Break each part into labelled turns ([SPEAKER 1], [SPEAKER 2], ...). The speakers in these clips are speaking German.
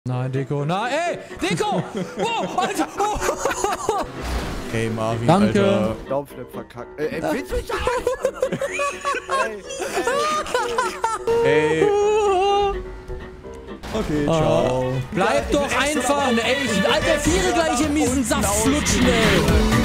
[SPEAKER 1] Nein, Deko. Nein, ey! Deko! Wow! Alter! Oh.
[SPEAKER 2] Hey Marvin,
[SPEAKER 1] Danke.
[SPEAKER 2] Alter.
[SPEAKER 3] Laufschnitt verkackt. Ey, willst du mich
[SPEAKER 2] Ey. Okay, ciao.
[SPEAKER 1] Bleib doch einfach, ey! Alter, Viere gleich im miesen Saft flutschen, ey!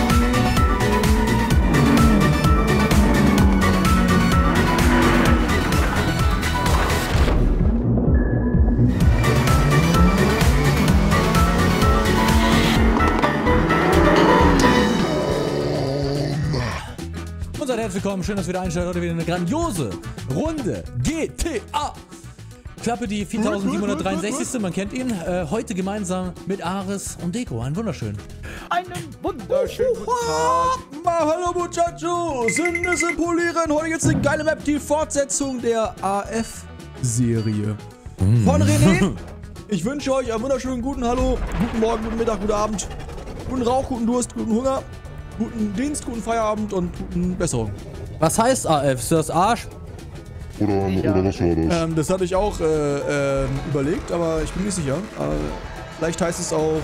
[SPEAKER 1] Seid herzlich willkommen, schön, dass ihr wieder einschaltet. Heute wieder eine grandiose Runde GTA. Klappe die 4763. Man kennt ihn. Heute gemeinsam mit Ares und Deko. Einen wunderschönen.
[SPEAKER 3] einen wunderschönen guten Tag.
[SPEAKER 2] Hallo Muchachos, Nüsse polieren. Heute gibt's eine geile Map, die Fortsetzung der AF-Serie. Von René. Ich wünsche euch einen wunderschönen guten Hallo, guten Morgen, guten Mittag, guten Abend, guten Rauch, guten Durst, guten Hunger, guten Dienst, guten Feierabend und guten Besserung.
[SPEAKER 1] Was heißt AF? Ist das Arsch?
[SPEAKER 4] Oder was war das?
[SPEAKER 2] Das hatte ich auch überlegt, aber ich bin nicht sicher. Vielleicht heißt es auch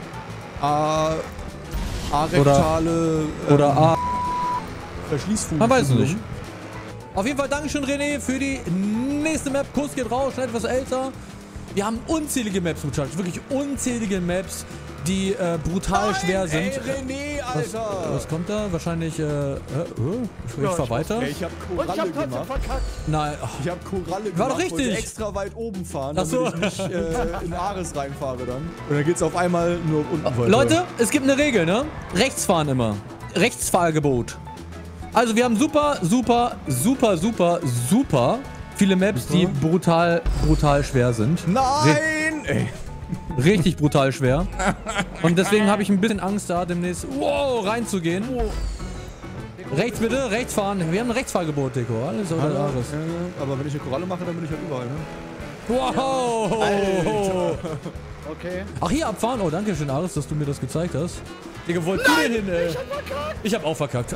[SPEAKER 2] arektale
[SPEAKER 1] Oder A.
[SPEAKER 2] Verschließfugen.
[SPEAKER 1] Man weiß es nicht. Auf jeden Fall Dankeschön, René, für die nächste Map. Kuss geht raus, schon etwas älter. Wir haben unzählige Maps, wirklich unzählige Maps, die brutal schwer sind.
[SPEAKER 2] Ey, René, Alter!
[SPEAKER 1] Was kommt da? Wahrscheinlich, ich fahr weiter.
[SPEAKER 2] Ey, ich hab
[SPEAKER 3] Und ich
[SPEAKER 2] Koralle
[SPEAKER 3] hab trotzdem
[SPEAKER 2] gemacht.
[SPEAKER 3] verkackt.
[SPEAKER 1] Nein, ach,
[SPEAKER 2] Ich hab Koralle gemacht.
[SPEAKER 1] War doch richtig.
[SPEAKER 2] Wollte extra weit oben fahren,
[SPEAKER 1] Ach so.
[SPEAKER 2] damit ich nicht in Ares reinfahre dann. Und dann geht's auf einmal nur unten weiter.
[SPEAKER 1] Leute, es gibt eine Regel, ne? Rechts fahren immer. Rechtsfahrgebot. Also wir haben super viele Maps, die brutal schwer sind.
[SPEAKER 2] Nein! Ey.
[SPEAKER 1] Richtig brutal schwer. Und deswegen habe ich ein bisschen Angst, da demnächst reinzugehen. Rechts bitte, rechts fahren. Wir haben ein Rechtsfahrgebot, Deko. Alles oder alles.
[SPEAKER 2] Aber wenn ich eine Koralle mache, dann bin ich halt überall, ne?
[SPEAKER 1] Wow!
[SPEAKER 2] Alter.
[SPEAKER 3] Okay.
[SPEAKER 1] Ach, hier abfahren. Oh, danke schön, Ares, dass du mir das gezeigt hast. Digga, wo wolltest du denn hin, ey? Ich hab auch verkackt.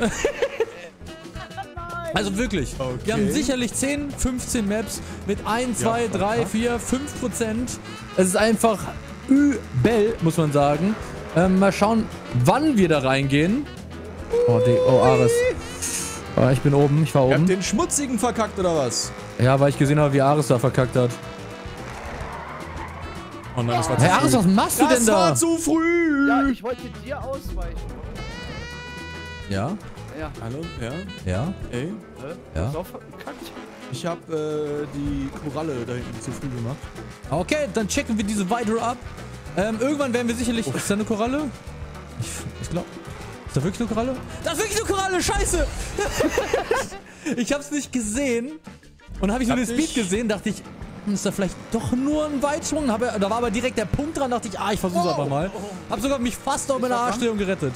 [SPEAKER 1] Also wirklich,
[SPEAKER 2] Okay.
[SPEAKER 1] wir haben sicherlich 10, 15 Maps mit 1, 2, 3, 4, 5%. Es ist einfach übel, muss man sagen. Mal schauen, wann wir da reingehen. Oh, Ares. Oh, ich bin oben, ich fahr
[SPEAKER 2] Ihr habt
[SPEAKER 1] oben.
[SPEAKER 2] den Schmutzigen verkackt, oder was?
[SPEAKER 1] Ja, weil ich gesehen habe, wie Ares da verkackt hat.
[SPEAKER 2] Oh nein, das war
[SPEAKER 1] Hey Ares, was machst du denn
[SPEAKER 2] Das
[SPEAKER 1] da?
[SPEAKER 2] war zu früh!
[SPEAKER 3] Ja, ich wollte dir ausweichen.
[SPEAKER 1] Ja,
[SPEAKER 3] Ja.
[SPEAKER 2] Hallo? Ja?
[SPEAKER 1] ja,
[SPEAKER 2] Ey?
[SPEAKER 1] Ja.
[SPEAKER 3] Ist auch verkackt.
[SPEAKER 2] Ich hab die Koralle da hinten zu früh gemacht.
[SPEAKER 1] Okay, dann checken wir diese weiter ab. Irgendwann werden wir sicherlich... Ist da eine Koralle? Ich glaube... Ist da wirklich eine Koralle? Da ist wirklich eine Koralle! Scheiße! Ich hab's nicht gesehen. Und habe ich nur den Speed gesehen, dachte ich... Ist da vielleicht doch nur ein Weitsprung? Da war aber direkt der Punkt dran, dachte ich, ich versuch's einfach mal. Hab sogar mich fast auf meine Arschstellung gerettet.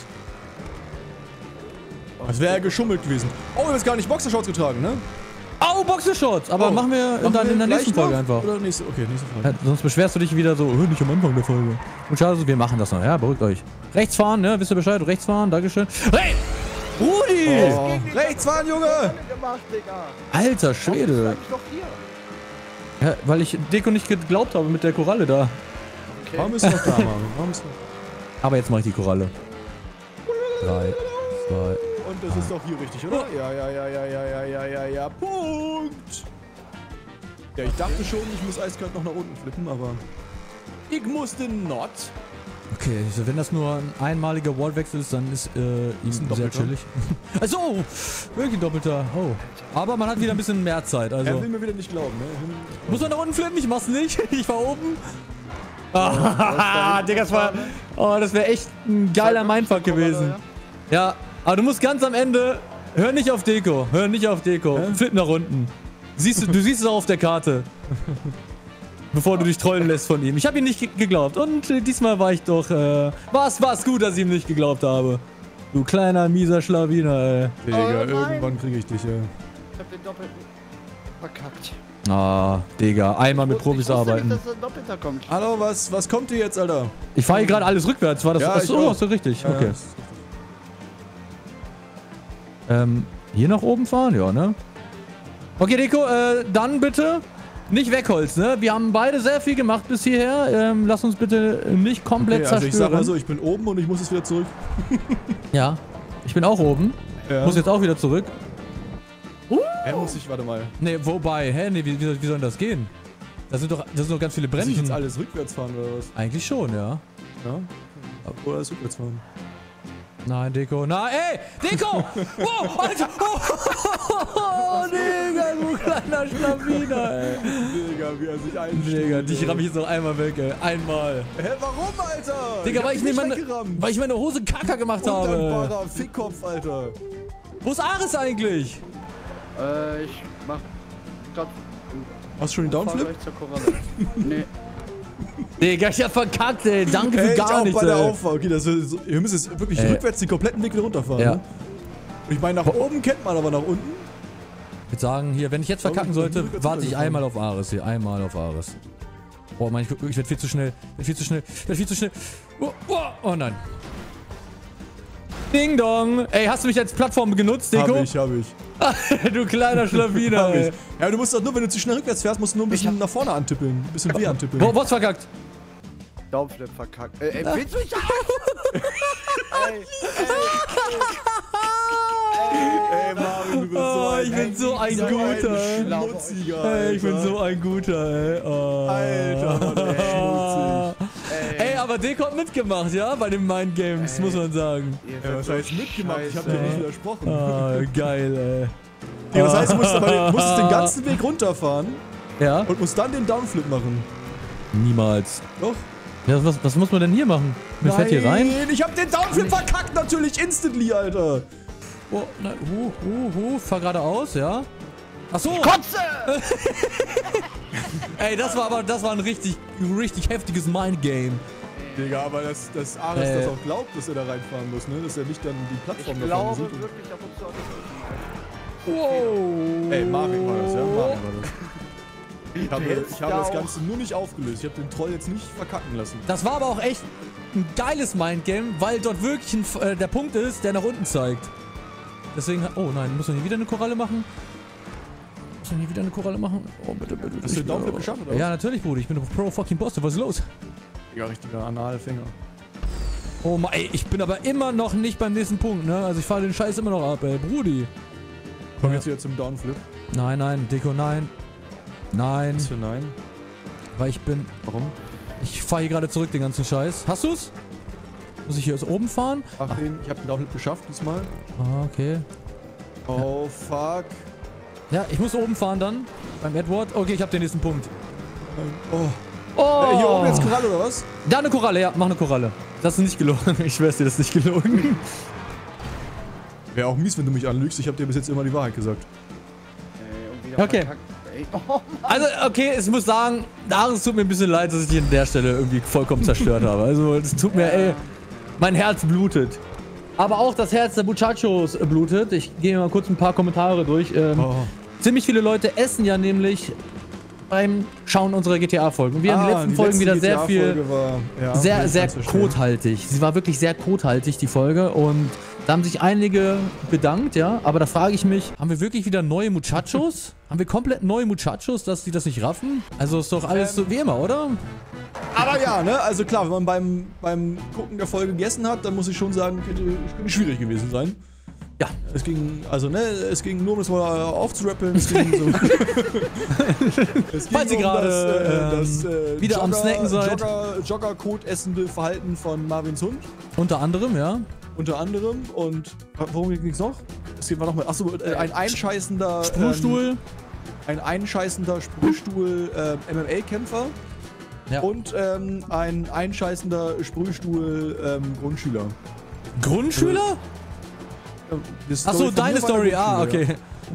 [SPEAKER 2] Das wäre ja geschummelt gewesen. Oh, wir haben jetzt gar nicht Boxershorts getragen, ne?
[SPEAKER 1] Au, Boxershorts! Aber machen wir in der nächsten Folge einfach.
[SPEAKER 2] Oder nächste, okay, nächste Folge.
[SPEAKER 1] Ja, sonst beschwerst du dich wieder so, nicht am Anfang der Folge. Und schade, wir machen das noch, ja, beruhigt euch. Rechts fahren, ne, wisst ihr Bescheid? Rechts fahren, dankeschön. Hey! Rudi!
[SPEAKER 2] Oh. Rechts fahren, Junge!
[SPEAKER 3] Gemacht, Digga.
[SPEAKER 1] Alter Schwede.
[SPEAKER 3] Bleib ich doch hier.
[SPEAKER 1] Ja, weil ich Deko nicht geglaubt habe mit der Koralle da.
[SPEAKER 3] Okay.
[SPEAKER 2] Warum ist noch da, Mann? Warum ist noch?
[SPEAKER 1] Aber jetzt mache ich die Koralle. 3, 2.
[SPEAKER 2] Und das ist doch hier richtig, oder? Ja. Punkt! Ja, ich dachte schon, ich muss eiskalt noch nach unten flippen, aber... Ich musste not.
[SPEAKER 1] Okay, also wenn das nur ein einmaliger Wallwechsel ist, dann ist ihm
[SPEAKER 2] ein
[SPEAKER 1] sehr
[SPEAKER 2] Doppelter.
[SPEAKER 1] chillig. Also, wirklich ein Doppelter. Oh. Aber man hat wieder ein bisschen mehr Zeit,
[SPEAKER 2] Er
[SPEAKER 1] also.
[SPEAKER 2] will mir wieder nicht glauben, ne?
[SPEAKER 1] Muss man da unten flippen? Ich mach's nicht. Ich war oben. Ah, Digga, das wäre echt ein geiler Mindfuck gewesen. Ja, aber du musst ganz am Ende, hör nicht auf Deko, flip nach unten. Du siehst es auch auf der Karte. Bevor du dich trollen lässt von ihm. Ich habe ihm nicht geglaubt und diesmal war ich doch, war's gut, dass ich ihm nicht geglaubt habe. Du kleiner, mieser Schlawiner, ey.
[SPEAKER 2] Digga,
[SPEAKER 3] Oh nein.
[SPEAKER 2] irgendwann kriege ich dich, ey.
[SPEAKER 3] Ich hab den doppelten verkackt.
[SPEAKER 1] Ah, Digga, einmal mit Profis arbeiten.
[SPEAKER 3] Nicht, dass ein Doppelter kommt.
[SPEAKER 2] Hallo, was kommt hier jetzt, Alter?
[SPEAKER 1] Ich fahre hier gerade alles rückwärts, war das?
[SPEAKER 2] Ja,
[SPEAKER 1] Achso,
[SPEAKER 2] ich auch.
[SPEAKER 1] hast du richtig,
[SPEAKER 2] Ja,
[SPEAKER 1] okay. Hier nach oben fahren? Ja, ne? Okay, Deko, dann bitte Nicht wegholz, ne? Wir haben beide sehr viel gemacht bis hierher. Lass uns bitte nicht komplett
[SPEAKER 2] Okay, also ich
[SPEAKER 1] zerstören.
[SPEAKER 2] sag also, ich bin oben und ich muss jetzt wieder zurück.
[SPEAKER 1] Ja, ich bin auch oben.
[SPEAKER 2] Ja.
[SPEAKER 1] Muss jetzt auch wieder zurück.
[SPEAKER 2] Muss ich, warte mal.
[SPEAKER 1] Ne, wobei, wie soll denn das gehen? Das sind doch ganz viele
[SPEAKER 2] Muss ich
[SPEAKER 1] Bremsen.
[SPEAKER 2] jetzt alles rückwärts fahren oder was?
[SPEAKER 1] Eigentlich schon, ja.
[SPEAKER 2] Ja? Oder alles rückwärts fahren?
[SPEAKER 1] Nein, Deko. Nein, ey! Deko! Wow, Alter! Oh, Digga, du kleiner Schlawiner, ey.
[SPEAKER 2] Digga, wie er sich einstellt.
[SPEAKER 1] Digga, dich ramm ich jetzt noch einmal weg, ey. Einmal.
[SPEAKER 2] Hä, warum, Alter?
[SPEAKER 1] Digga, weil
[SPEAKER 2] hab
[SPEAKER 1] ich meine Hose Kacker gemacht habe.
[SPEAKER 2] Undankbarer Fickkopf, Alter.
[SPEAKER 1] Wo ist Ares eigentlich?
[SPEAKER 3] Ich mach grad...
[SPEAKER 2] Hast du schon den Downflip?
[SPEAKER 3] Zur Koralle. Nee.
[SPEAKER 1] Digga, ich hab verkackt, ey. Danke für
[SPEAKER 2] Ey,
[SPEAKER 1] gar
[SPEAKER 2] ich auch
[SPEAKER 1] nichts,
[SPEAKER 2] bei der
[SPEAKER 1] ey.
[SPEAKER 2] Auffahrt. Okay, wir müssen jetzt wirklich rückwärts den kompletten Weg wieder runterfahren.
[SPEAKER 1] Ja.
[SPEAKER 2] Ne? Ich meine, nach oben kennt man, aber nach unten.
[SPEAKER 1] Ich würde sagen, hier, wenn ich jetzt verkacken sollte, warte ich einmal auf Ares hier. Einmal auf Ares. Oh Mann, ich werde viel zu schnell. Oh nein. Ding dong. Ey, hast du mich als Plattform genutzt, Deko?
[SPEAKER 2] Hab ich.
[SPEAKER 1] Du kleiner Schlawiner, ey.
[SPEAKER 2] Ja, du musst doch nur, wenn du zu schnell rückwärts fährst, musst du nur ein bisschen nach vorne antippeln. Ein bisschen weh antippeln.
[SPEAKER 1] Wo hast verkackt?
[SPEAKER 3] Downflip verkackt. Willst du mich
[SPEAKER 2] Ey, Mario, du bist so ein...
[SPEAKER 1] Ich bin so ein guter, ey.
[SPEAKER 2] Schmutziger, Alter.
[SPEAKER 1] Ey, ich bin so ein guter, ey. Oh.
[SPEAKER 2] Alter, Mann, ey, schmutzig.
[SPEAKER 1] Ey, aber Deko hat mitgemacht, ja? Bei den Mind Games, muss man sagen.
[SPEAKER 2] Ja, was heißt mitgemacht? Ich hab dir nicht widersprochen.
[SPEAKER 1] Ah, geil,
[SPEAKER 2] Ja, das heißt, du musst den ganzen Weg runterfahren
[SPEAKER 1] ey. Ja?
[SPEAKER 2] und musst dann den Downflip machen.
[SPEAKER 1] Niemals.
[SPEAKER 2] Doch.
[SPEAKER 1] Ja, was muss man denn hier machen? Mir fährt hier rein?
[SPEAKER 2] Nein, ich hab den Downflip verkackt, natürlich, instantly, Alter.
[SPEAKER 1] Oh, nein, fahr geradeaus, ja? Achso!
[SPEAKER 3] Kotze!
[SPEAKER 1] Ey, das war ein richtig heftiges Mindgame.
[SPEAKER 2] Digga, aber dass Ares das auch glaubt, dass er da reinfahren muss, ne? Dass er nicht dann die Plattform
[SPEAKER 3] Ich
[SPEAKER 2] davon
[SPEAKER 3] glaube
[SPEAKER 2] sieht.
[SPEAKER 3] wirklich ab und zu auch
[SPEAKER 1] Wow.
[SPEAKER 2] Ey, Marvin war das, ja? Marvin war das. Ich habe
[SPEAKER 3] ja
[SPEAKER 2] das
[SPEAKER 3] auch.
[SPEAKER 2] Ganze nur nicht aufgelöst. Ich habe den Troll jetzt nicht verkacken lassen.
[SPEAKER 1] Das war aber auch echt ein geiles Mindgame, weil dort wirklich der Punkt ist, der nach unten zeigt. Deswegen, oh nein, muss man hier wieder eine Koralle machen? Oh, bitte.
[SPEAKER 2] Hast du den Downflip geschafft, oder?
[SPEAKER 1] Ja, natürlich, Bruder. Ich bin ein Pro-fucking-Boss. Was ist los?
[SPEAKER 2] Ja, richtiger Analfinger.
[SPEAKER 1] Oh Mann, ey, ich bin aber immer noch nicht beim nächsten Punkt, ne? Also ich fahre den Scheiß immer noch ab, ey. Brudi.
[SPEAKER 2] Komm jetzt wieder zum Downflip.
[SPEAKER 1] Nein, Deko, nein. Nein,
[SPEAKER 2] Was für nein?
[SPEAKER 1] weil ich bin...
[SPEAKER 2] Warum?
[SPEAKER 1] Ich fahre hier gerade zurück, den ganzen Scheiß. Hast du's? Muss ich hier aus oben fahren?
[SPEAKER 2] Ach, ich habe den Downflip geschafft diesmal.
[SPEAKER 1] Ah, okay.
[SPEAKER 2] Oh, fuck.
[SPEAKER 1] Ja, ich muss oben fahren dann. Beim Edward. Okay, ich habe den nächsten Punkt.
[SPEAKER 2] Oh.
[SPEAKER 1] Oh!
[SPEAKER 2] Hier oben jetzt Koralle, oder was?
[SPEAKER 1] Da eine Koralle, ja, mach eine Koralle. Das ist nicht gelogen. Ich schwör's dir, das ist nicht gelogen.
[SPEAKER 2] Wäre auch mies, wenn du mich anlügst. Ich habe dir bis jetzt immer die Wahrheit gesagt.
[SPEAKER 3] und wieder
[SPEAKER 1] Okay.
[SPEAKER 3] verkackt. Ey, oh,
[SPEAKER 1] Also, okay, ich muss sagen, es tut mir ein bisschen leid, dass ich dich an der Stelle irgendwie vollkommen zerstört habe. Also, es tut mir, ey, mein Herz blutet. Aber auch das Herz der Muchachos blutet. Ich gehe mal kurz ein paar Kommentare durch. Ziemlich viele Leute essen ja nämlich beim Schauen unserer GTA-Folgen. Wir haben die letzten Folgen wieder sehr viel, sehr kothaltig. Sie war wirklich sehr kothaltig, die Folge. Und da haben sich einige bedankt, ja. Aber da frage ich mich, haben wir wirklich wieder neue Muchachos? Haben wir komplett neue Muchachos, dass die das nicht raffen? Also ist doch alles so wie immer, oder?
[SPEAKER 2] Aber ja, ne? Also klar, wenn man beim Gucken der Folge gegessen hat, dann muss ich schon sagen, könnte schwierig gewesen sein.
[SPEAKER 1] Ja.
[SPEAKER 2] Es ging, also ne, es ging nur um das mal aufzurappeln. Es ging so.
[SPEAKER 1] Falls ihr gerade wieder am Snacken seid.
[SPEAKER 2] Jogger-Kot essende Verhalten von Marvins Hund.
[SPEAKER 1] Unter anderem, ja.
[SPEAKER 2] Unter anderem. Und worum ging es noch? Es war noch mal. Achso, ein einscheißender.
[SPEAKER 1] Sprühstuhl.
[SPEAKER 2] Ein einscheißender Sprühstuhl MMA-Kämpfer.
[SPEAKER 1] Ja.
[SPEAKER 2] Und ein einscheißender Sprühstuhl Grundschüler.
[SPEAKER 1] Grundschüler? Achso, deine Story. Ah, okay.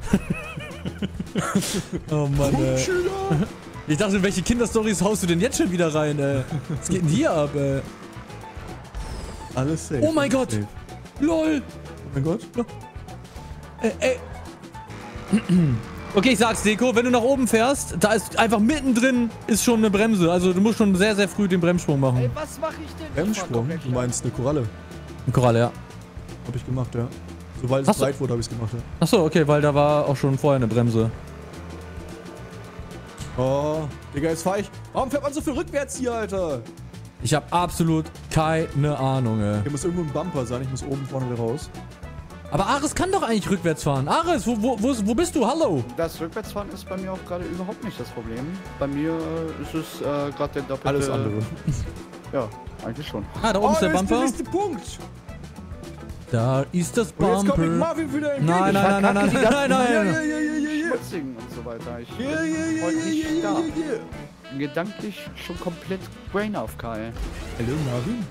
[SPEAKER 1] Oh Mann,
[SPEAKER 2] Grundschüler?
[SPEAKER 1] Ich dachte, in welche Kinderstories haust du denn jetzt schon wieder rein, ey? Was geht denn hier ab, ey?
[SPEAKER 2] Alles safe.
[SPEAKER 1] Oh mein Gott!
[SPEAKER 2] Safe.
[SPEAKER 1] LOL!
[SPEAKER 2] Oh mein Gott.
[SPEAKER 1] Ey. Okay, ich sag's, Deko, wenn du nach oben fährst, da ist einfach mittendrin ist schon eine Bremse. Also du musst schon sehr, sehr früh den Bremssprung machen.
[SPEAKER 3] ey, was mache ich denn? Ich fahr
[SPEAKER 2] Bremssprung?
[SPEAKER 3] komplett
[SPEAKER 2] Du meinst eine Koralle?
[SPEAKER 1] Eine Koralle, ja.
[SPEAKER 2] Hab ich gemacht, ja. Sobald es
[SPEAKER 1] Hast du-
[SPEAKER 2] breit wurde, habe ich es gemacht, ja.
[SPEAKER 1] Achso, okay, weil da war auch schon vorher eine Bremse.
[SPEAKER 2] Oh, Digga, jetzt fahr ich. Warum fährt man so viel rückwärts hier, Alter?
[SPEAKER 1] Ich habe absolut keine Ahnung, ey.
[SPEAKER 2] Hier muss irgendwo ein Bumper sein. Ich muss oben vorne wieder raus.
[SPEAKER 1] Aber Ares kann doch eigentlich rückwärts fahren. Ares, wo bist du? Hallo.
[SPEAKER 3] Das Rückwärtsfahren ist bei mir auch gerade überhaupt nicht das Problem. Bei mir ist es gerade der doppelte...
[SPEAKER 2] Alles andere.
[SPEAKER 3] Ja, eigentlich schon.
[SPEAKER 1] Ah, da oben ist der Bumper.
[SPEAKER 2] Der nächste Punkt.
[SPEAKER 1] Da ist das
[SPEAKER 2] Und jetzt kommt
[SPEAKER 1] Bumper.
[SPEAKER 2] Marvin wieder entgegen.
[SPEAKER 1] Nein, nein, nein, nein, nein, nein, nein.
[SPEAKER 3] Schmutzigen und so weiter. Ich bin heute nicht da. Gedanklich schon komplett Brain auf Kyle.
[SPEAKER 2] Hallo, Marvin.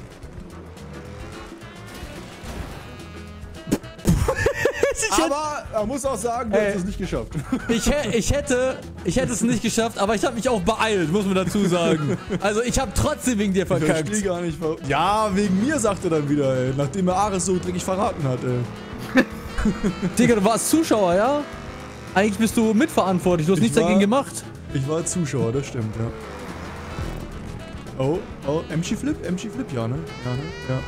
[SPEAKER 2] Aber man muss auch sagen, du hast es nicht geschafft.
[SPEAKER 1] Ich hätte es nicht geschafft, aber ich habe mich auch beeilt, muss man dazu sagen. Also ich habe trotzdem wegen dir
[SPEAKER 2] Ich
[SPEAKER 1] verkackt.
[SPEAKER 2] verstehe gar nicht, warum. Ja, wegen mir, sagt er dann wieder, ey. Nachdem er Ares so dreckig verraten hat, ey.
[SPEAKER 1] Digga, du warst Zuschauer, ja? Eigentlich bist du mitverantwortlich, du hast nichts dagegen gemacht.
[SPEAKER 2] Ich war Zuschauer, das stimmt, ja. Oh, MG-Flip, ja, ne? Ja.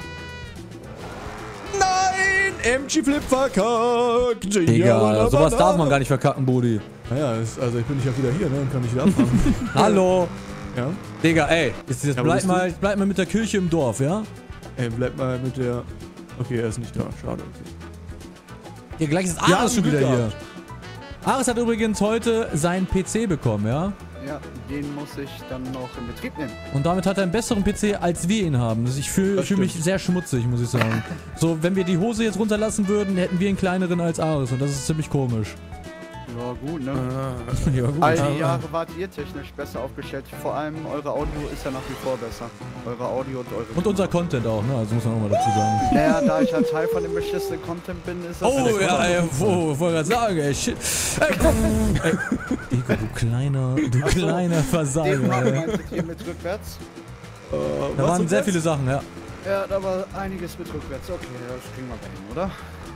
[SPEAKER 2] Nein! MG-Flip verkackt!
[SPEAKER 1] Digga, sowas darf man gar nicht verkacken, Brudi.
[SPEAKER 2] Naja, also ich bin nicht ja wieder hier, ne? Und kann nicht wieder abfahren.
[SPEAKER 1] Hallo!
[SPEAKER 2] Ja?
[SPEAKER 1] Digga, ey, jetzt bleib mal mit der Kirche im Dorf, ja?
[SPEAKER 2] Ey, bleib mal mit der... Okay, er ist nicht da, schade. Okay.
[SPEAKER 1] Ja, gleich ist Ares schon wieder hier. Ares hat übrigens heute seinen PC bekommen, ja?
[SPEAKER 3] Ja, den muss ich dann noch in Betrieb nehmen.
[SPEAKER 1] Und damit hat er einen besseren PC, als wir ihn haben. Also ich fühle mich sehr schmutzig, muss ich sagen. So, wenn wir die Hose jetzt runterlassen würden, hätten wir einen kleineren als Ares. Und das ist ziemlich komisch.
[SPEAKER 3] Ja, gut, ne?
[SPEAKER 1] Ja, gut.
[SPEAKER 3] All die Jahre wart ihr technisch besser aufgestellt. Vor allem eure Audio ist ja nach wie vor besser. Eure Audio und eure...
[SPEAKER 1] Und unser Content auch, ne? Also muss man auch mal dazu sagen.
[SPEAKER 3] Naja, da ich ein Teil von dem beschissenen Content bin, ist das...
[SPEAKER 1] Oh, ja, ey, wollte gerade sagen, ey, shit. Ey, Digga, du kleiner Versager,
[SPEAKER 3] Den
[SPEAKER 1] ey.
[SPEAKER 3] meintet ihr mit rückwärts?
[SPEAKER 1] Da waren sehr viele Sachen, ja.
[SPEAKER 3] Ja, da war einiges mit rückwärts. Okay, das kriegen wir hin, oder?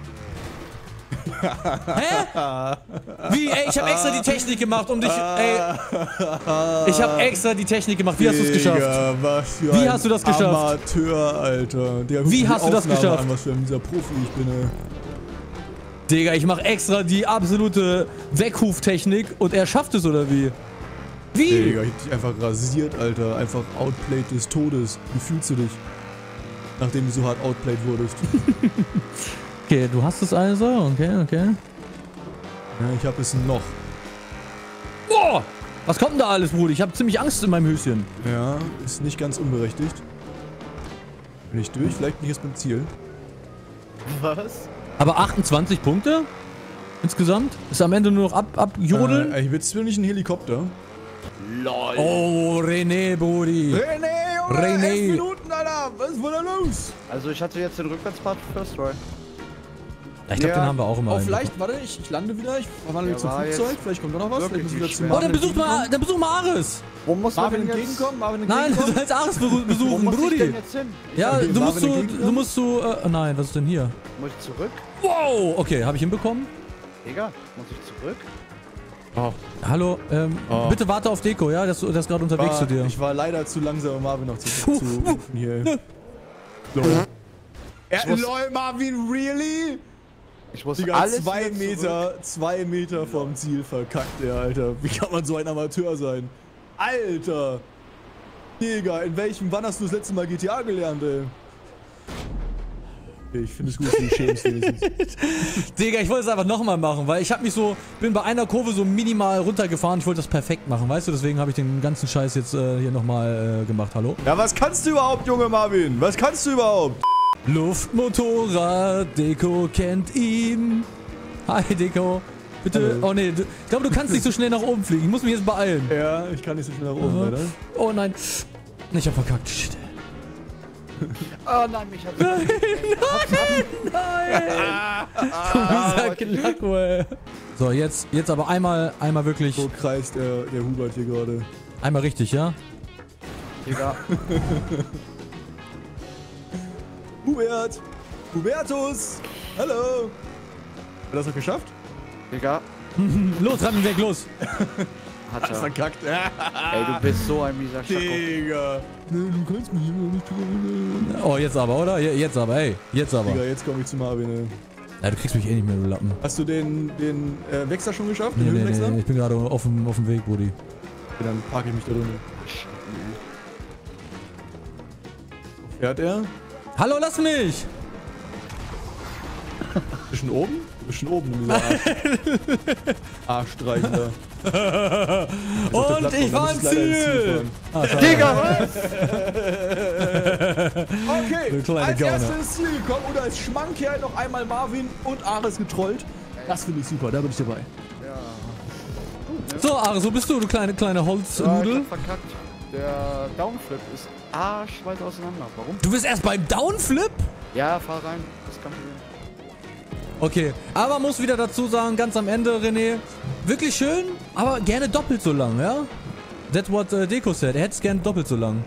[SPEAKER 1] Hä? Wie? Ey, ich habe extra die Technik gemacht, um dich... Ey, ich habe extra die Technik gemacht. Wie hast du es geschafft?
[SPEAKER 2] Was für
[SPEAKER 1] Wie hast du das geschafft?
[SPEAKER 2] Amateur, Alter.
[SPEAKER 1] Wie hast du das geschafft?
[SPEAKER 2] An, was für ein dieser Profi ich bin, ey.
[SPEAKER 1] Digga, ich mache extra die absolute Weckruf-Technik und er schafft es, oder wie? Wie?
[SPEAKER 2] Digga, ich hab dich einfach rasiert, Alter. Einfach outplayed des Todes. Wie fühlst du dich? Nachdem du so hart outplayed wurdest.
[SPEAKER 1] Okay, du hast es also? Okay.
[SPEAKER 2] Ja, ich hab es noch.
[SPEAKER 1] Boah! Was kommt denn da alles, Bruder? Ich habe ziemlich Angst in meinem Höschen.
[SPEAKER 2] Ja, ist nicht ganz unberechtigt. Bin ich durch? Vielleicht nicht erst beim Ziel.
[SPEAKER 3] Was?
[SPEAKER 1] Aber 28 Punkte? Insgesamt? Ist am Ende nur noch abjodeln?
[SPEAKER 2] Ich will nicht einen Helikopter.
[SPEAKER 3] LOL.
[SPEAKER 1] Oh, René, Brudi.
[SPEAKER 2] René, 11 Minuten, Alter. Was ist wohl da los?
[SPEAKER 3] Also ich hatte jetzt den Rückwärtspart First Try.
[SPEAKER 1] Ich glaube, den haben wir auch immer.
[SPEAKER 2] Oh, vielleicht, warte, ich lande wieder. Ich verwandle mich zum Flugzeug. Vielleicht kommt da noch was. Vielleicht muss ich wieder zu
[SPEAKER 1] Oh, dann besuch mal Ares.
[SPEAKER 3] Wo muss
[SPEAKER 2] Marvin
[SPEAKER 3] man denn
[SPEAKER 2] entgegenkommen.
[SPEAKER 1] Nein, du sollst Ares besuchen,
[SPEAKER 3] Wo muss ich
[SPEAKER 1] Brudi.
[SPEAKER 3] denn jetzt hin?
[SPEAKER 1] Ja,
[SPEAKER 2] Okay,
[SPEAKER 1] du musst zu... nein, was ist denn hier?
[SPEAKER 3] Muss ich zurück?
[SPEAKER 1] Wow, okay, habe ich hinbekommen.
[SPEAKER 3] Digga, muss ich zurück?
[SPEAKER 1] Hallo, bitte warte auf Deko, ja? Der ist gerade unterwegs zu dir.
[SPEAKER 2] Ich war leider zu langsam, um Marvin noch zu rufen hier. LOL. LOL, Marvin, really?
[SPEAKER 3] Ich muss
[SPEAKER 2] Digga,
[SPEAKER 3] alles
[SPEAKER 2] 2 Meter vom Ziel verkackt er, Alter. Wie kann man so ein Amateur sein? Alter! Digga, wann hast du das letzte Mal GTA gelernt, ey? Ich finde es gut, dass du dich schämst wenigstens.
[SPEAKER 1] Digga, ich wollte es einfach nochmal machen, weil ich bin bei einer Kurve so minimal runtergefahren. Ich wollte das perfekt machen, weißt du? Deswegen habe ich den ganzen Scheiß jetzt hier nochmal gemacht. Hallo?
[SPEAKER 2] Ja, was kannst du überhaupt, Junge Marvin? Was kannst du überhaupt?
[SPEAKER 1] Luftmotorrad, Deko kennt ihn. Hi, Deko. Bitte.
[SPEAKER 2] Hallo.
[SPEAKER 1] Oh nee, ich glaube, du kannst nicht so schnell nach oben fliegen. Ich muss mich jetzt beeilen.
[SPEAKER 2] Ja, ich kann nicht so schnell nach oben, Alter.
[SPEAKER 1] Oh nein. Ich hab verkackt. Shit.
[SPEAKER 3] Oh nein, mich hat...
[SPEAKER 1] Nein! Du mieser Klacko, ey. So, jetzt aber einmal wirklich.
[SPEAKER 2] So kreist der Hubert hier gerade.
[SPEAKER 1] Einmal richtig, ja?
[SPEAKER 3] Digga.
[SPEAKER 2] Hubert! Hubertus! Hallo! Hat er das noch geschafft?
[SPEAKER 3] Digga.
[SPEAKER 1] Los, ran weg, los!
[SPEAKER 3] Hat er.
[SPEAKER 2] Verkackt.
[SPEAKER 3] Ey, du bist so ein mieser Schacko.
[SPEAKER 2] Digga. Nee, du kannst mich immer nicht tun.
[SPEAKER 1] Oh, jetzt aber, oder? Jetzt aber, ey. Jetzt aber.
[SPEAKER 2] Digga, jetzt komme ich zu Marvin, ey.
[SPEAKER 1] Ja, du kriegst mich eh nicht mehr, du Lappen.
[SPEAKER 2] Hast du den Wechsler schon geschafft?
[SPEAKER 1] Nee,
[SPEAKER 2] Den
[SPEAKER 1] nee,
[SPEAKER 2] Höhenwechsler?
[SPEAKER 1] nee, ich bin gerade auf dem Weg, Buddy.
[SPEAKER 2] Okay, dann parke ich mich da drin. Fährt er?
[SPEAKER 1] Hallo, lass mich!
[SPEAKER 2] Bisschen oben? Bisschen oben in dieser Arschstreichler.
[SPEAKER 1] Und ich war im Ziel!
[SPEAKER 3] Digga, was?
[SPEAKER 2] Okay,
[SPEAKER 1] Du kleine
[SPEAKER 2] als
[SPEAKER 1] Gauner.
[SPEAKER 2] erstes ins Ziel gekommen und als Schmankerl noch einmal Marvin und Ares getrollt. Das finde ich super, da bin ich dabei.
[SPEAKER 1] So, Ares, wo bist du kleine
[SPEAKER 3] Ja, ich
[SPEAKER 1] Holznudel?
[SPEAKER 3] hab verkackt. Der Downflip ist arschweit auseinander. Warum?
[SPEAKER 1] Du bist erst beim Downflip?
[SPEAKER 3] Ja, fahr rein. Das kann passieren.
[SPEAKER 1] Okay, aber muss wieder dazu sagen, ganz am Ende, René, wirklich schön, aber gerne doppelt so lang, ja? That's what Deko said. Er hätte es gerne doppelt so lang.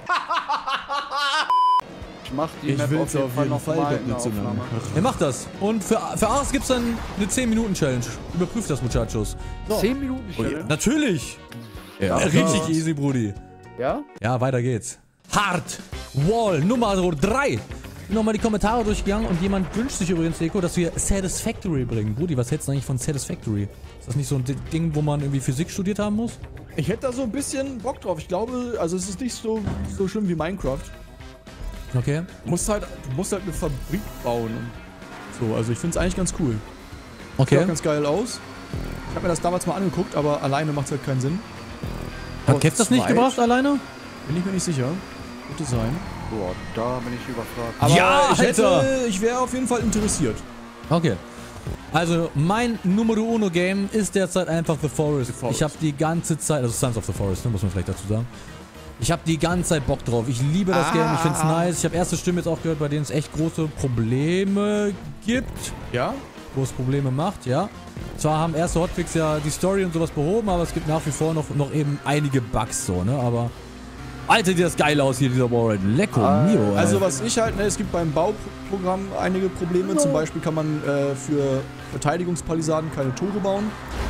[SPEAKER 3] Ich mach die
[SPEAKER 2] Ich
[SPEAKER 3] Map
[SPEAKER 2] will's
[SPEAKER 3] auf jeden
[SPEAKER 2] auf
[SPEAKER 3] Fall
[SPEAKER 2] jeden
[SPEAKER 3] noch
[SPEAKER 2] Fall
[SPEAKER 3] mal in
[SPEAKER 2] doppelt
[SPEAKER 3] der
[SPEAKER 2] so lang.
[SPEAKER 3] Aufnahme.
[SPEAKER 1] Er macht das. Und für Ares gibt es dann eine 10-Minuten-Challenge. Überprüft das, Muchachos.
[SPEAKER 3] 10 Minuten Stelle?
[SPEAKER 1] Natürlich.
[SPEAKER 2] Ja,
[SPEAKER 1] Richtig easy, Brudi.
[SPEAKER 3] Ja?
[SPEAKER 1] Ja, weiter geht's. Hard Wall Nummer 3. Nochmal die Kommentare durchgegangen und jemand wünscht sich übrigens, Deko, dass wir Satisfactory bringen. Brudi, was hältst du eigentlich von Satisfactory? Ist das nicht so ein Ding, wo man irgendwie Physik studiert haben muss?
[SPEAKER 2] Ich hätte da so ein bisschen Bock drauf. Ich glaube, also es ist nicht so schlimm wie Minecraft.
[SPEAKER 1] Okay.
[SPEAKER 2] Du musst halt eine Fabrik bauen. Und so, also ich finde es eigentlich ganz cool. Sieht
[SPEAKER 1] Okay.
[SPEAKER 2] auch ganz geil aus. Ich habe mir das damals mal angeguckt, aber alleine macht es halt keinen Sinn.
[SPEAKER 1] Hat Kev das nicht
[SPEAKER 2] zweit?
[SPEAKER 1] gebracht alleine?
[SPEAKER 2] Bin ich mir nicht sicher. Könnte sein.
[SPEAKER 3] Boah, da bin ich überfragt.
[SPEAKER 2] Aber
[SPEAKER 1] Ja, Alter!
[SPEAKER 2] ich wäre auf jeden Fall interessiert.
[SPEAKER 1] Okay. Also, mein Numero Uno Game ist derzeit einfach The Forest. Ich habe die ganze Zeit, also Sons of the Forest, ne, muss man vielleicht dazu sagen. Ich habe die ganze Zeit Bock drauf. Ich liebe das Game, ich find's nice. Ich habe erste Stimmen jetzt auch gehört, bei denen es echt große Probleme gibt.
[SPEAKER 2] Ja?
[SPEAKER 1] Wo es Probleme macht, ja. Zwar haben erste Hotfix ja die Story und sowas behoben, aber es gibt nach wie vor noch eben einige Bugs so, ne, aber... Alter, sieht das geil aus hier, dieser Warren. Lecco mio, ey.
[SPEAKER 2] Also was ich halt, ne, es gibt beim Bauprogramm einige Probleme. Zum Beispiel kann man für Verteidigungspalisaden keine Tore bauen.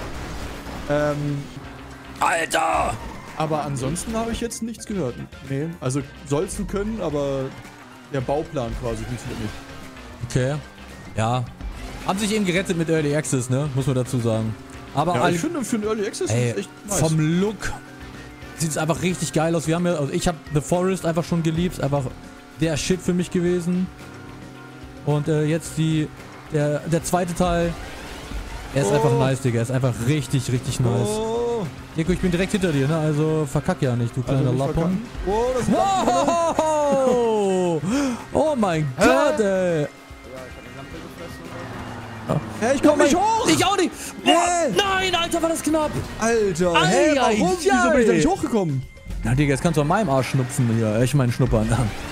[SPEAKER 1] Alter!
[SPEAKER 2] Aber ansonsten habe ich jetzt nichts gehört. Nee, also sollst du können, aber der Bauplan quasi funktioniert nicht.
[SPEAKER 1] Okay. Ja. Haben sich eben gerettet mit Early Access, ne? Muss man dazu sagen. Aber
[SPEAKER 2] Ja, ich finde für einen Early Access ist es echt nice.
[SPEAKER 1] vom Look sieht es einfach richtig geil aus. Wir haben ja, also ich habe The Forest einfach schon geliebt. Einfach der Shit für mich gewesen. Und jetzt der zweite Teil. Er ist einfach nice, Digga. Er ist einfach richtig, richtig nice.
[SPEAKER 2] Oh,
[SPEAKER 1] Deko, ich bin direkt hinter dir, ne? Also verkack ja nicht, du kleiner
[SPEAKER 2] also nicht
[SPEAKER 1] Lappen.
[SPEAKER 2] verkacken. Oh, das ist ein Lappen.
[SPEAKER 1] Oh, oh mein Gott, ey.
[SPEAKER 2] Hä, ich komm nicht hoch!
[SPEAKER 1] Ich auch nicht. Boah, nein, Alter, war das knapp.
[SPEAKER 2] Alter,
[SPEAKER 1] Ei,
[SPEAKER 2] hä,
[SPEAKER 1] ei,
[SPEAKER 2] warum?
[SPEAKER 1] ei.
[SPEAKER 2] Wieso bin ich da nicht hochgekommen?
[SPEAKER 1] Na, Digga, jetzt kannst du an meinem Arsch schnupfen hier. Ich meine schnuppern.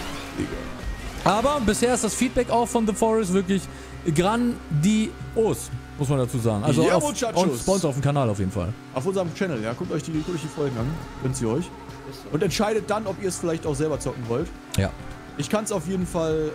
[SPEAKER 1] Aber bisher ist das Feedback auch von The Forest wirklich grandios, muss man dazu sagen. Also
[SPEAKER 2] Ja,
[SPEAKER 1] auf,
[SPEAKER 2] Muchachos.
[SPEAKER 1] und bei uns auf dem Kanal auf jeden Fall.
[SPEAKER 2] Auf unserem Channel, ja. Guckt euch die Folgen an. Gönnt sie euch. Und entscheidet dann, ob ihr es vielleicht auch selber zocken wollt.
[SPEAKER 1] Ja.
[SPEAKER 2] Ich kann es auf jeden Fall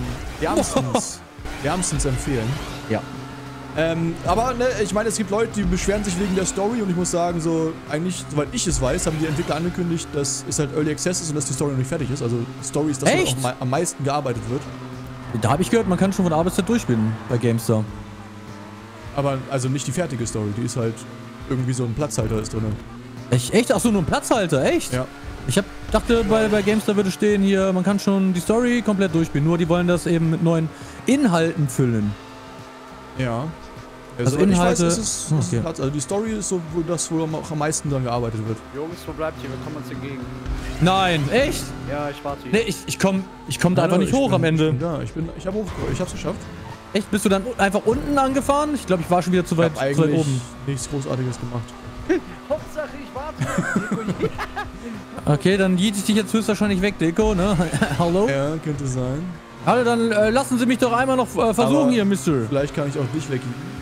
[SPEAKER 2] wärmstens empfehlen.
[SPEAKER 1] Ja.
[SPEAKER 2] Aber ne, ich meine, es gibt Leute, die beschweren sich wegen der Story und ich muss sagen, so eigentlich, soweit ich es weiß, haben die Entwickler angekündigt, dass es halt Early Access ist und dass die Story noch nicht fertig ist. Also Story ist das,
[SPEAKER 1] Echt?
[SPEAKER 2] was auch am meisten gearbeitet wird.
[SPEAKER 1] Da habe ich gehört, man kann schon von A bis Z durchspielen bei GameStar.
[SPEAKER 2] Aber also nicht die fertige Story, die ist halt irgendwie so ein Platzhalter ist drin.
[SPEAKER 1] Echt? Ach so, nur ein Platzhalter, echt?
[SPEAKER 2] Ja.
[SPEAKER 1] Ich dachte, bei GameStar würde stehen hier, man kann schon die Story komplett durchspielen. Nur die wollen das eben mit neuen Inhalten füllen.
[SPEAKER 2] Ja.
[SPEAKER 1] Also
[SPEAKER 2] soweit ich weiß,
[SPEAKER 1] Inhalte-
[SPEAKER 2] ist es
[SPEAKER 1] okay.
[SPEAKER 2] Platz. Also die Story ist so, wo das wohl auch am meisten dran gearbeitet wird.
[SPEAKER 3] Jungs, wo bleibt ihr? Wir kommen uns entgegen.
[SPEAKER 1] Nein, echt?
[SPEAKER 3] Ja, ich warte hier.
[SPEAKER 1] Nee, ich komm da einfach nicht hoch am Ende.
[SPEAKER 2] Ich hab's geschafft.
[SPEAKER 1] Echt? Bist du dann einfach unten angefahren? Ich glaube, ich war schon wieder zu
[SPEAKER 2] Ich
[SPEAKER 1] weit,
[SPEAKER 2] hab
[SPEAKER 1] zu weit
[SPEAKER 2] eigentlich
[SPEAKER 1] oben.
[SPEAKER 2] nichts Großartiges gemacht.
[SPEAKER 3] Hauptsache, ich warte.
[SPEAKER 1] Okay, dann jiet ich dich jetzt höchstwahrscheinlich weg, Deko, ne? Hallo?
[SPEAKER 2] Ja, könnte sein.
[SPEAKER 1] Hallo, dann lassen Sie mich doch einmal noch versuchen
[SPEAKER 2] Aber
[SPEAKER 1] hier, Mister.
[SPEAKER 2] Vielleicht kann ich auch dich wegkicken.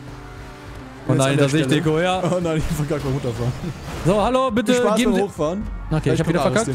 [SPEAKER 1] Oh nein, das sehe ich, Deko, ja.
[SPEAKER 2] Oh nein, ich verkackt beim Runterfahren.
[SPEAKER 1] So, hallo, bitte
[SPEAKER 2] Viel Spaß
[SPEAKER 1] geben
[SPEAKER 2] beim
[SPEAKER 1] Sie...
[SPEAKER 2] Hochfahren.
[SPEAKER 1] Okay, ich habe wieder verkackt.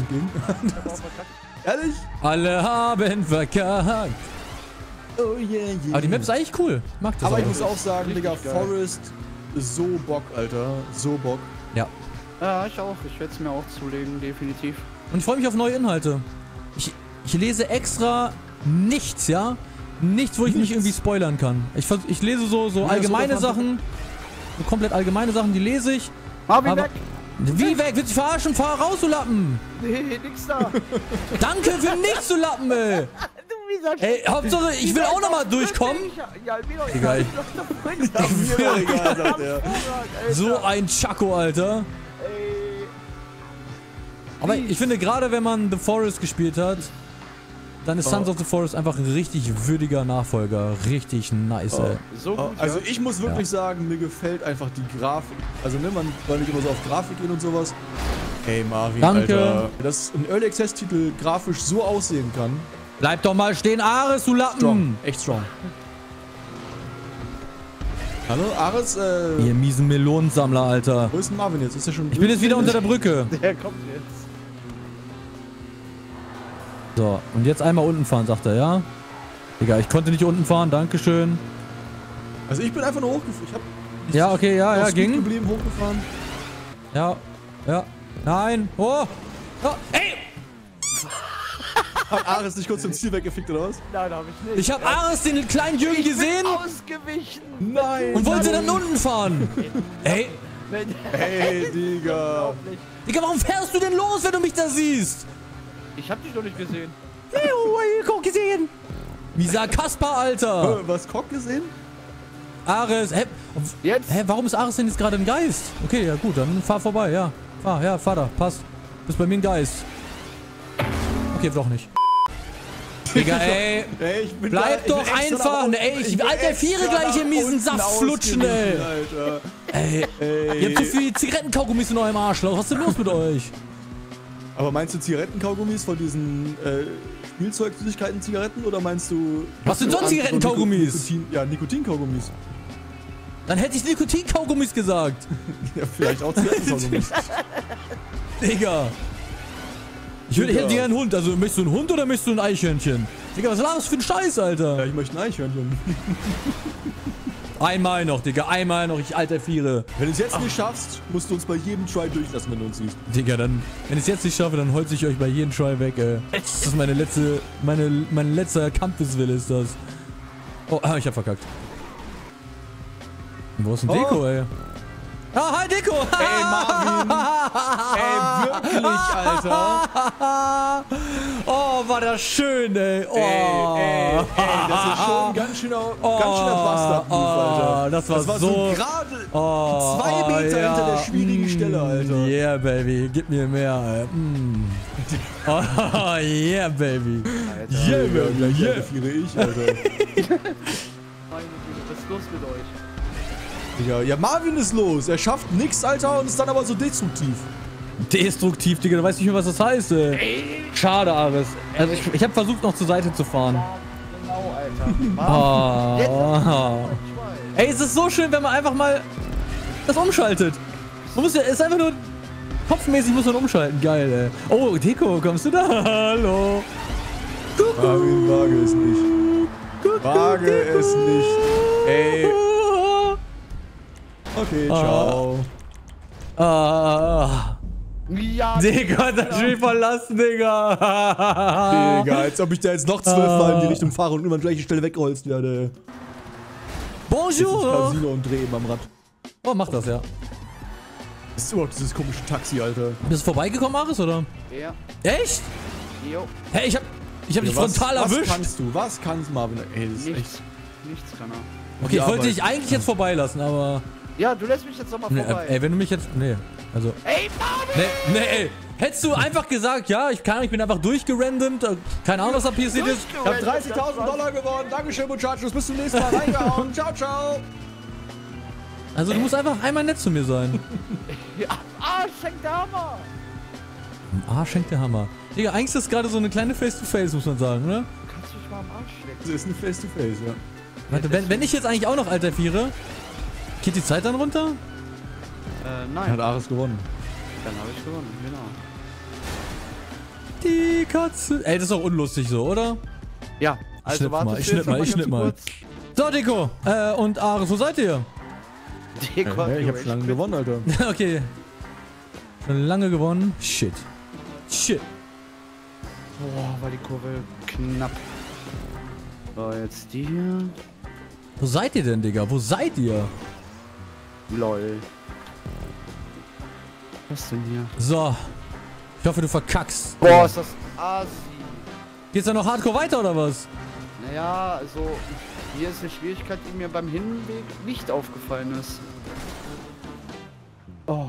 [SPEAKER 2] Ehrlich?
[SPEAKER 1] Alle haben verkackt.
[SPEAKER 2] Oh yeah, yeah.
[SPEAKER 1] Aber die Map ist eigentlich cool. Ich mag das
[SPEAKER 2] Aber ich
[SPEAKER 1] auch.
[SPEAKER 2] muss auch sagen,
[SPEAKER 3] Richtig
[SPEAKER 2] Digga,
[SPEAKER 3] geil.
[SPEAKER 2] Forest ist so Bock, Alter. So Bock.
[SPEAKER 1] Ja.
[SPEAKER 3] Ja, ich auch. Ich werde es mir auch zulegen, definitiv.
[SPEAKER 1] Und ich freue mich auf neue Inhalte. Ich lese extra nichts, ja? Nichts, wo ich mich irgendwie spoilern kann. Ich lese so allgemeine Sachen. So komplett allgemeine Sachen, die lese ich.
[SPEAKER 3] Marvin, weg!
[SPEAKER 1] Wie weg? Willst du dich verarschen? Fahr raus, du Lappen!
[SPEAKER 3] Nee, nix da.
[SPEAKER 1] Danke für nichts, du Lappen, ey!
[SPEAKER 3] Du mieser
[SPEAKER 1] Ey, Hauptsache, ich will auch nochmal durchkommen.
[SPEAKER 3] Ja, mir doch
[SPEAKER 1] Egal.
[SPEAKER 2] Egal, sagt er.
[SPEAKER 1] So ein Chaco, Alter.
[SPEAKER 3] Ey.
[SPEAKER 1] Aber ich finde, gerade wenn man The Forest gespielt hat, dann ist Sons of the Forest einfach ein richtig würdiger Nachfolger. Richtig nice, ey.
[SPEAKER 3] So gut,
[SPEAKER 2] Also
[SPEAKER 3] ja.
[SPEAKER 2] ich muss wirklich sagen, mir gefällt einfach die Grafik. Also ne, man soll nicht immer so auf Grafik gehen und sowas. Hey Marvin,
[SPEAKER 1] Danke.
[SPEAKER 2] Alter. Dass ein Early Access Titel grafisch so aussehen kann.
[SPEAKER 1] Bleib doch mal stehen, Ares, du Lappen!
[SPEAKER 2] Strong. Echt strong. Hallo, Ares,
[SPEAKER 1] Ihr miesen Melonensammler, Alter.
[SPEAKER 2] wo ist denn Marvin jetzt? Ist er schon...
[SPEAKER 1] Ich bin jetzt wieder unter der Brücke.
[SPEAKER 3] Der kommt jetzt.
[SPEAKER 1] So, und jetzt einmal unten fahren, sagt er, ja? Digga, ich konnte nicht unten fahren, dankeschön.
[SPEAKER 2] Also ich bin einfach nur hochgefahren. Ich hab
[SPEAKER 1] Ja, okay, ja,
[SPEAKER 2] auf
[SPEAKER 1] ging.
[SPEAKER 2] Speed geblieben, hochgefahren.
[SPEAKER 1] Ja, nein, oh! Ey!
[SPEAKER 2] Hat Ares nicht kurz vom Ziel weggefickt oder was?
[SPEAKER 3] Nein, hab ich nicht.
[SPEAKER 1] Ich hab Ares, den kleinen Jürgen, gesehen
[SPEAKER 3] Bin ausgewichen.
[SPEAKER 2] Nein!
[SPEAKER 1] und wollte dann unten fahren. Ey,
[SPEAKER 2] Hey, Digga!
[SPEAKER 1] Digga, warum fährst du denn los, wenn du mich da siehst?
[SPEAKER 3] Ich hab dich doch nicht gesehen.
[SPEAKER 1] Guck gesehen. Mieser Kaspar, Alter.
[SPEAKER 2] Was, Cock gesehen?
[SPEAKER 1] Ares,
[SPEAKER 3] Jetzt?
[SPEAKER 1] warum ist Ares denn jetzt gerade ein Geist? Okay, ja gut, dann fahr vorbei, ja. Fahr da, passt. Bist bei mir ein Geist. Okay, doch nicht. Digga, ey.
[SPEAKER 2] Ey, ich bin
[SPEAKER 1] Bleib doch einfach, ne, ey, ich alterfiere gleich im miesen Saft flutschen, ey.
[SPEAKER 2] Alter.
[SPEAKER 1] Ey, ihr habt so viel Zigarettenkaugummis in eurem Arschloch. Was ist denn los mit euch?
[SPEAKER 2] Aber meinst du Zigarettenkaugummis von diesen Spielzeug-Süßigkeiten-Zigaretten oder meinst du...
[SPEAKER 1] Was sind sonst Zigarettenkaugummis?
[SPEAKER 2] Nikotinkaugummis.
[SPEAKER 1] Dann hätte ich Nikotinkaugummis gesagt.
[SPEAKER 2] Ja, vielleicht auch Zigarettenkaugummis.
[SPEAKER 1] Digga. Ich hätte gerne einen Hund. Also, möchtest du einen Hund oder möchtest du ein Eichhörnchen? Digga, was ist das für ein Scheiß, Alter?
[SPEAKER 2] Ja, ich möchte ein Eichhörnchen.
[SPEAKER 1] Einmal noch, Digga, einmal noch, ich alter Viere.
[SPEAKER 2] Wenn du es jetzt nicht schaffst, musst du uns bei jedem Try durchlassen, wenn du uns siehst.
[SPEAKER 1] Digga, dann, wenn ich es jetzt nicht schaffe, dann holze ich euch bei jedem Try weg, ey. Das ist mein letzter Kampfeswille ist das. Oh, ich hab verkackt. Wo ist denn Deko, ey? Ah, hi Deko!
[SPEAKER 2] Ey, Marvin! Ey, wirklich, Alter!
[SPEAKER 1] Oh, war das schön, ey! Oh,
[SPEAKER 2] Ey, das ist schon ein ganz schöner Bastard-Move, Alter.
[SPEAKER 1] Das war so
[SPEAKER 2] gerade 2
[SPEAKER 1] Oh,
[SPEAKER 2] Meter
[SPEAKER 1] ja.
[SPEAKER 2] hinter der schwierigen Stelle, Alter.
[SPEAKER 1] Yeah, baby. Gib mir mehr, ey. Oh, yeah, baby.
[SPEAKER 2] Yeah, baby, yeah. Fiere ich, Alter.
[SPEAKER 3] Meine Güte, was ist los mit euch?
[SPEAKER 2] Digga, ja, Marvin ist los. Er schafft nix, Alter, und ist dann aber so destruktiv.
[SPEAKER 1] Destruktiv, Digga. Du weißt nicht mehr, was das heißt, ey. Schade, Ares. Also ich habe versucht, noch zur Seite zu fahren.
[SPEAKER 3] Genau, Alter.
[SPEAKER 1] Oh. Ey, es ist so schön, wenn man einfach mal das umschaltet. Man muss ja, es ist einfach nur kopfmäßig muss man umschalten. Geil, ey. Oh, Deko, kommst du da? Hallo.
[SPEAKER 2] Marvin, wage es nicht. Wage es nicht. Ey. Okay, ciao.
[SPEAKER 3] Ja,
[SPEAKER 1] Digga, das Spiel verlassen, Digga.
[SPEAKER 2] Digga, als ob ich da jetzt noch 12 Mal in die Richtung fahre und immer an gleiche Stelle weggeholzt werde. Jetzt ins
[SPEAKER 1] Bonjour.
[SPEAKER 2] Casino und drehe eben am Rad.
[SPEAKER 1] Oh, mach das, ja.
[SPEAKER 2] Das ist überhaupt dieses komische Taxi, Alter.
[SPEAKER 1] Bist du vorbeigekommen, Ares, oder?
[SPEAKER 3] Ja.
[SPEAKER 1] Echt?
[SPEAKER 3] Jo.
[SPEAKER 1] Hey, ich hab dich frontal
[SPEAKER 2] was
[SPEAKER 1] erwischt.
[SPEAKER 2] kannst du? Was kannst Marvin? Ey, das ist echt...
[SPEAKER 3] Nichts kann er.
[SPEAKER 1] Okay, ich
[SPEAKER 2] Ja,
[SPEAKER 1] wollte
[SPEAKER 2] aber-
[SPEAKER 1] dich eigentlich jetzt vorbeilassen, aber...
[SPEAKER 3] Ja, du lässt mich jetzt nochmal vorbei.
[SPEAKER 1] Ey, wenn du mich jetzt... Nee, also...
[SPEAKER 3] Ey, Marvin!
[SPEAKER 1] Nee, ey. Hättest du einfach gesagt, ja, ich bin einfach durchgerandomt, keine Ahnung, was da passiert ist.
[SPEAKER 2] Ich hab 30.000 $ gewonnen. Dankeschön, Muchachos. Bis zum nächsten Mal reingehauen. Ciao, ciao.
[SPEAKER 1] Also du musst einfach einmal nett zu mir sein.
[SPEAKER 3] Ja, schenkt der Hammer!
[SPEAKER 1] Ah, schenkt der Hammer. Digga, eigentlich ist das gerade so eine kleine Face-to-Face, muss man sagen, ne?
[SPEAKER 3] Du kannst mich mal am Arsch lecken.
[SPEAKER 2] Das ist ein Face-to-Face, ja.
[SPEAKER 1] Warte, wenn ich jetzt eigentlich auch noch alterviere, geht die Zeit dann runter?
[SPEAKER 3] Nein.
[SPEAKER 2] Hat Ares gewonnen.
[SPEAKER 3] Dann habe ich gewonnen, genau.
[SPEAKER 1] Die Katze... Ey, das ist doch unlustig so, oder?
[SPEAKER 3] Ja, also
[SPEAKER 1] schnipp
[SPEAKER 3] warte,
[SPEAKER 1] mal, ich schnipp mal. So, Deko, und Ares, wo seid ihr?
[SPEAKER 3] Deko,
[SPEAKER 2] Ich hab schon lange gewonnen, Alter.
[SPEAKER 1] Okay. Schon lange gewonnen. Shit.
[SPEAKER 3] Boah, war die Kurve knapp. So, jetzt die hier.
[SPEAKER 1] Wo seid ihr denn, Digga? Wo seid ihr?
[SPEAKER 3] Lol. Was denn hier?
[SPEAKER 1] So. Ich hoffe, du verkackst.
[SPEAKER 3] Boah, ist das Asi.
[SPEAKER 1] Geht's da noch hardcore weiter, oder was?
[SPEAKER 3] Naja, also hier ist eine Schwierigkeit, die mir beim Hinweg nicht aufgefallen ist.
[SPEAKER 2] Oh.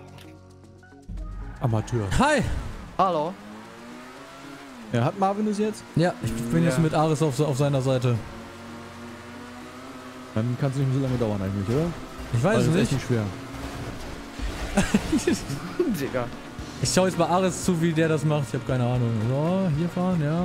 [SPEAKER 2] Amateur.
[SPEAKER 1] Hi!
[SPEAKER 3] Hallo?
[SPEAKER 2] Ja, hat Marvin es jetzt?
[SPEAKER 1] Ja, ich bin jetzt mit Ares auf seiner Seite.
[SPEAKER 2] Dann kann es nicht mehr so lange dauern eigentlich, oder?
[SPEAKER 1] Ich weiß es
[SPEAKER 2] Weil
[SPEAKER 1] nicht.
[SPEAKER 2] ist echt nicht schwer.
[SPEAKER 3] Digga.
[SPEAKER 1] Ich schaue jetzt bei Ares zu, wie der das macht. Ich habe keine Ahnung. So, hier fahren, ja.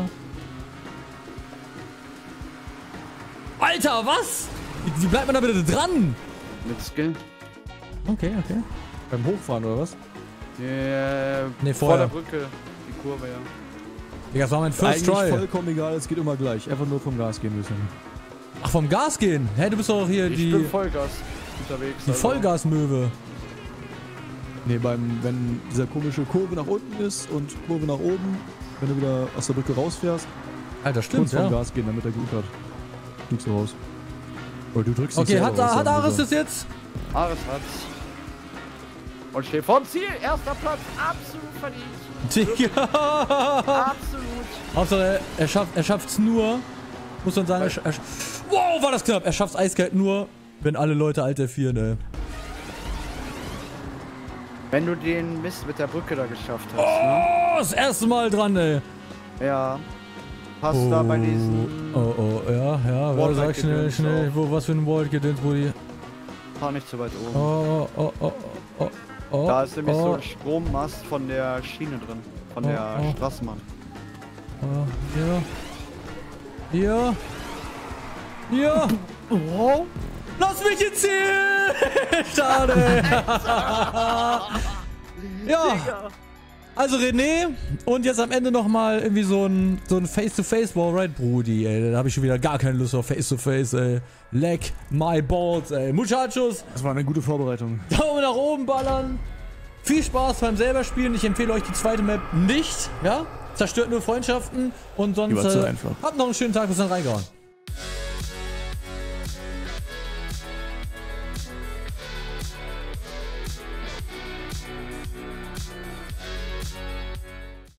[SPEAKER 1] Alter, was? Wie bleibt man da bitte dran?
[SPEAKER 3] Mit Skill.
[SPEAKER 1] Okay, okay.
[SPEAKER 2] Beim Hochfahren oder was?
[SPEAKER 1] Nee,
[SPEAKER 3] vor der
[SPEAKER 1] vorher.
[SPEAKER 3] Brücke. Die Kurve, ja.
[SPEAKER 1] Digga, das war mein First
[SPEAKER 2] Eigentlich
[SPEAKER 1] Try.
[SPEAKER 2] vollkommen egal, es geht immer gleich. Einfach nur vom Gas gehen müssen.
[SPEAKER 1] Ach, vom Gas gehen? Hä, du bist doch hier
[SPEAKER 3] Ich bin
[SPEAKER 1] die
[SPEAKER 3] Vollgas unterwegs.
[SPEAKER 1] die Vollgasmöwe.
[SPEAKER 2] Nee, wenn dieser komische Kurve nach unten ist und Kurve nach oben, wenn du wieder aus der Brücke rausfährst,
[SPEAKER 1] Alter, stimmt,
[SPEAKER 2] kurz vom
[SPEAKER 1] ja.
[SPEAKER 2] Gas gehen, damit er gut hat. Fliegst du raus. Oder du drückst dich
[SPEAKER 1] Okay,
[SPEAKER 2] selber
[SPEAKER 1] hat
[SPEAKER 2] raus, sagen wir
[SPEAKER 1] Ares
[SPEAKER 2] so.
[SPEAKER 1] das jetzt?
[SPEAKER 3] Ares hat's. Und steht vorm Ziel. Erster Platz. Absolut verdient.
[SPEAKER 1] Digga.
[SPEAKER 3] Absolut.
[SPEAKER 1] Hauptsache, er schafft's nur. Muss man sagen, wow, war das knapp. Er schafft's eiskalt nur, wenn alle Leute Alt F4, ne?
[SPEAKER 3] Wenn du den Mist mit der Brücke da geschafft hast, ne?
[SPEAKER 1] Oh, das erste Mal dran, ey.
[SPEAKER 3] Ja. Passt da bei diesen...
[SPEAKER 1] Oh, ja. Wer sagt
[SPEAKER 3] Wallride-Gedöns
[SPEAKER 1] schnell,
[SPEAKER 3] auf.
[SPEAKER 1] wo, was für ein Wall-Gedöns, Brudi?
[SPEAKER 3] Fahr nicht zu weit oben.
[SPEAKER 1] Oh.
[SPEAKER 3] Da ist nämlich so ein Strommast von der Schiene drin. Von der Straßenbahn.
[SPEAKER 1] Hier.
[SPEAKER 3] Oh.
[SPEAKER 1] Lass mich ins Ziel! Schade. Ja. Also René und jetzt am Ende nochmal irgendwie so ein Face-to-Face Wallride, Brudi, ey. Da habe ich schon wieder gar keine Lust auf Face-to-Face, ey. Leck my balls, ey. Muchachos,
[SPEAKER 2] Das war eine gute Vorbereitung.
[SPEAKER 1] Daumen nach oben ballern. Viel Spaß beim selber spielen. Ich empfehle euch die zweite Map nicht, ja? Zerstört nur Freundschaften und sonst
[SPEAKER 2] Die war zu einfach.
[SPEAKER 1] habt noch einen schönen Tag, bis dann reingehauen.